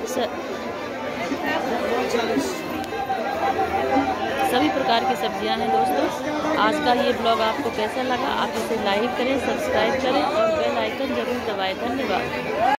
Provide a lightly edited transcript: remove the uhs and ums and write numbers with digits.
सभी प्रकार की सब्जियां हैं दोस्तों। आज का ये ब्लॉग आपको कैसा लगा? आप इसे लाइक करें, सब्सक्राइब करें और बेल आइकन जरूर दबाएं। धन्यवाद।